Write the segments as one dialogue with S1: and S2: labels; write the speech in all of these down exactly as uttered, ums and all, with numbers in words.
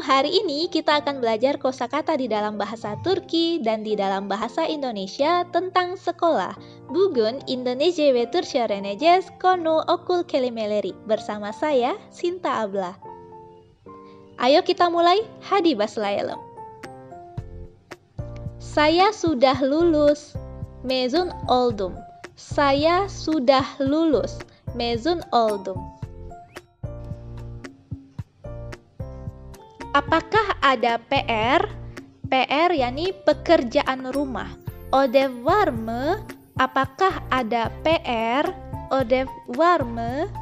S1: hari ini kita akan belajar kosakata di dalam bahasa Turki dan di dalam bahasa Indonesia tentang sekolah. Bugün İngilizce ve Türkçe öğreneceğiz konu okul kelimeleri bersama saya Sinta Abla. Ayo kita mulai, hadi başlayalım. Saya sudah lulus, mezun oldum. Saya sudah lulus, mezun oldum. Apakah ada P R? P R yakni pekerjaan rumah. Ödev var mı? Apakah ada P R? Ödev var mı?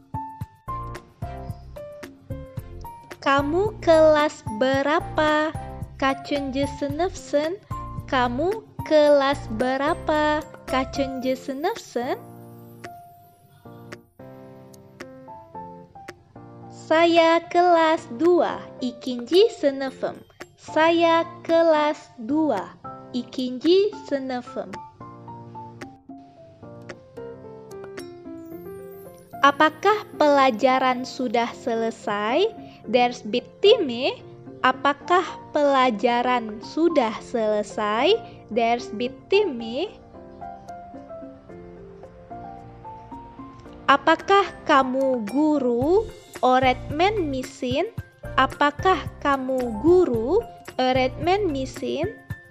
S1: Kamu kelas berapa? Kaçıncı sınıfsın? Kamu kelas berapa? Kaçıncı sınıfsın? Saya kelas dua, ikinci sınıfım. Saya kelas dua, ikinci sınıfım. Apakah pelajaran sudah selesai? Ders bitti mi? Apakah pelajaran sudah selesai? Ders bitti mi? Apakah kamu guru? Öğretmen misin? Apakah kamu guru? Öğretmen misin?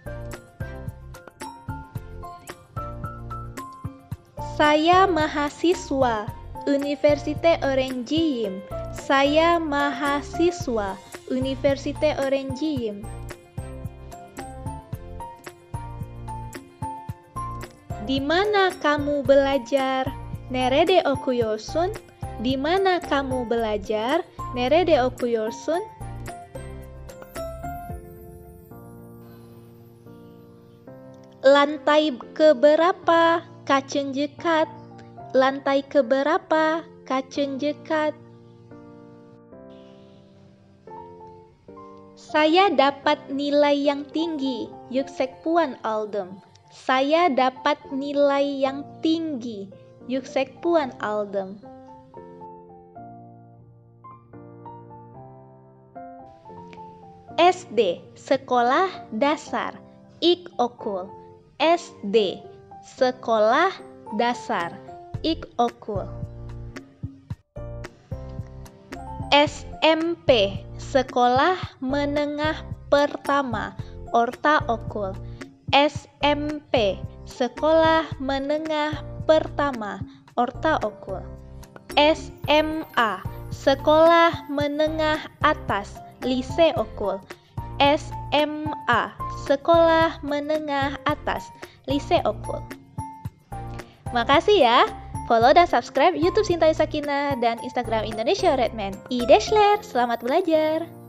S1: Saya mahasiswa, üniversite öğrenciyim. Saya mahasiswa, üniversite öğrenciyim. Di mana kamu belajar? Nerede okuyorsun? Di mana kamu belajar? Nerede okuyorsun? Lantai keberapa? Kaçıncı kat? Lantai keberapa? Kaçıncı kat? Saya dapat nilai yang tinggi. Yüksek puan aldım. Saya dapat nilai yang tinggi. Yüksek puan aldım. S D, sekolah dasar. İlkokul. S D, sekolah dasar. İlkokul. S M P, sekolah menengah pertama. Ortaokul. S M P, sekolah menengah pertama. Ortaokul. S M A, sekolah menengah atas. Liseokul. S M A, sekolah menengah atas. Liseokul. Makasih ya. Follow dan subscribe YouTube Sinta Yusakina dan Instagram Indonesia Redman. Ideshler, selamat belajar.